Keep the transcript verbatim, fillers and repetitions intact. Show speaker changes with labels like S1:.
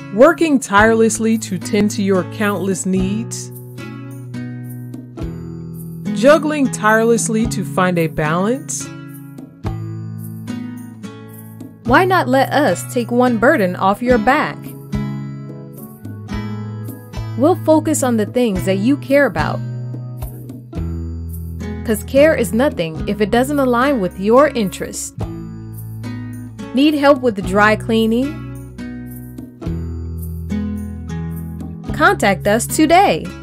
S1: Working tirelessly to tend to your countless needs? Juggling tirelessly to find a balance?
S2: Why not let us take one burden off your back? We'll focus on the things that you care about. Because care is nothing if it doesn't align with your interests. Need help with dry cleaning? Contact us today.